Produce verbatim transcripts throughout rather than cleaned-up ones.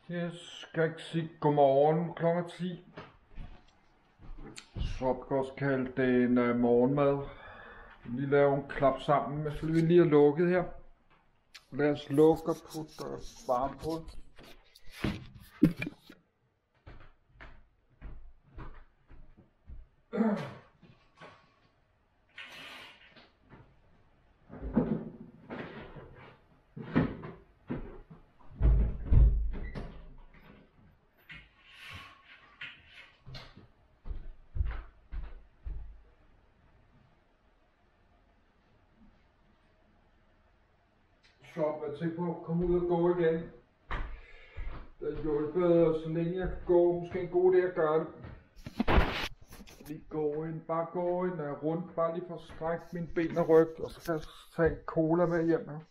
Jeg skal ikke sige godmorgen klokken ti. Så vi kan også kalde det en uh, morgenmad. Vi laver en klap sammen, men så vi lige har lukket her. Lad os lukke og putte uh, varme på. Så jeg tænker på at komme ud og gå igen. Det har hjulpet, så længe jeg kan gå. Måske en god idé at gøre det. Lige gå ind, bare gå ind og rundt, bare lige for at strække mine ben og ryg, og så kan jeg tage en cola med hjem her.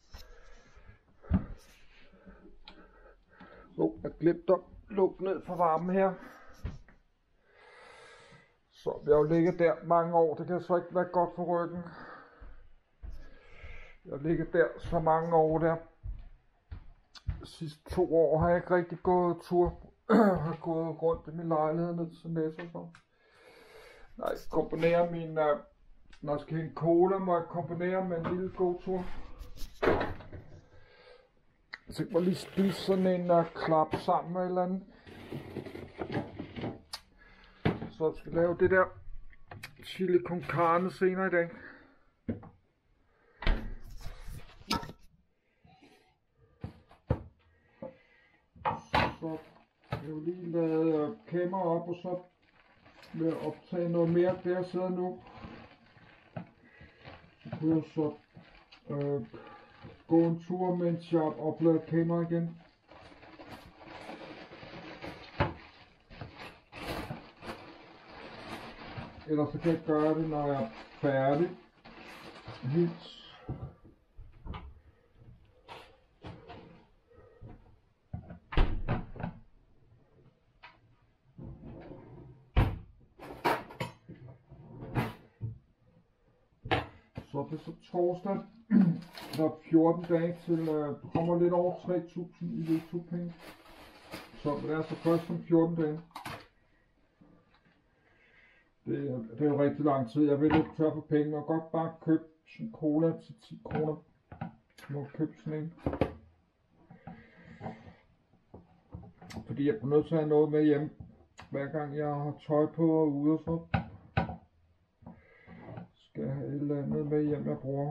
Så jeg glemte at lukke ned for varmen her. Så jeg har jo ligget der mange år, det kan så ikke være godt for ryggen. Jeg har ligget der så mange år der. De sidste to år har jeg ikke rigtig gået tur. Jeg har gået rundt i min lejlighed ned til Netto. Så. Nej, jeg kombinerer min, uh, når jeg skal have en cola, må jeg kombinere med en lille god tur. Jeg tænker mig lige spise sådan en uh, klap sammen med et eller andet. Så jeg skal lave det der chili con carne senere i dag. Så jeg vil lige lade kamera op, og så vil jeg optage noget mere, der jeg sidder nu. Så kunne jeg så øh, gå en tur, mens jeg oplader kamera igen. Ellers så kan jeg gøre det, når jeg er færdig. Helt. Så det er så torsdag. Der er fjorten dage til, uh, kommer lidt over tre tusind i YouTube-penge. Så det er så først om fjorten dage. Det er, det er jo rigtig lang tid. Jeg vil lidt tør på penge og godt bare købe sådan cola til ti kroner. Jeg må købe sådan en. Fordi jeg er nødt til at have noget med hjem, hver gang jeg har tøj på og ude og så. Skal jeg have et eller andet med hjem, jeg bruger.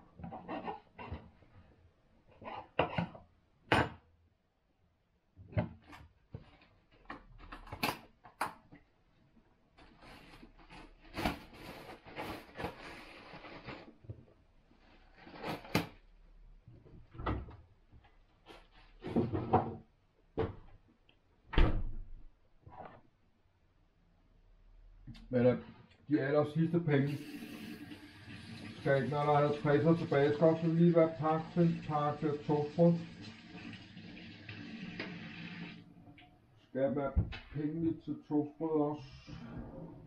Men uh, de aller sidste penge skal ikke, når der er halvtredser tilbage, skal også lige være pakke til en pakke toastbrød. Skal være penge til toastbrød også.